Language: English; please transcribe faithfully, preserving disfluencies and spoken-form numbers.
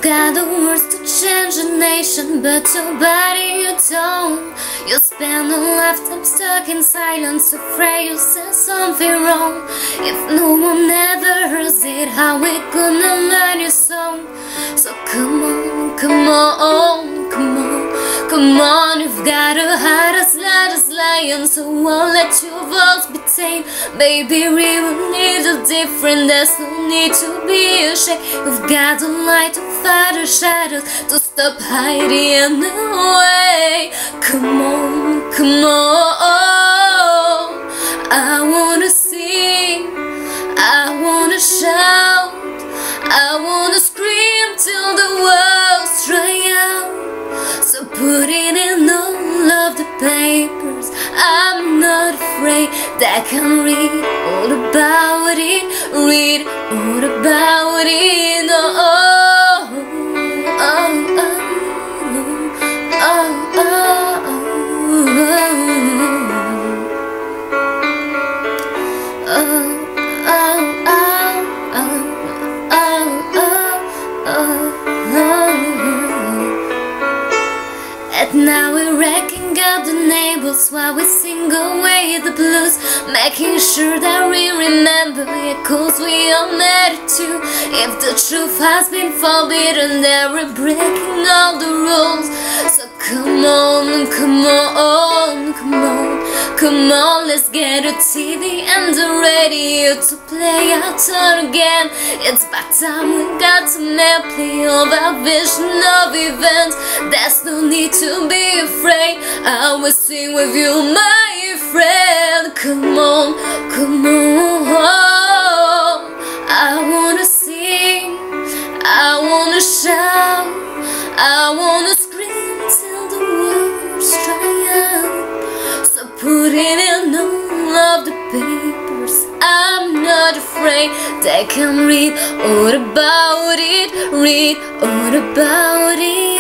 got the words to change a nation, but your body you don't. You spend a lifetime stuck in silence, afraid you said something wrong. If no one ever hears it, how we gonna learn your song? So come on, come on, come on, come on. You've got a heart as light as lion, so I'll let your voice be tame. Baby, we will need a different, there's no need to be ashamed. You've got the light to fight the shadows, to stop hiding away. Come on, come on. I wanna sing, I wanna shout, I wanna scream till the world's dry out. So put it in all of the papers, I'm not afraid. That I can read all about it, read all about it. Oh, oh, oh, oh, oh, oh, and now we're racking up the neighbors while we sing away the blues, making sure that we remember it, cause we all matter too. If the truth has been forbidden, then we're breaking all the rules. So come on, come on, come on, come on, let's get a T V and the radio to play our turn again. It's about time we got to make play of our vision of events. There's no need to be afraid, I will sing with you, my friend. Come on, come on. I wanna sing, I wanna shout, I wanna scream till the words dry out. So put it in all of the papers, I'm not afraid. They can read all about it, read all about it.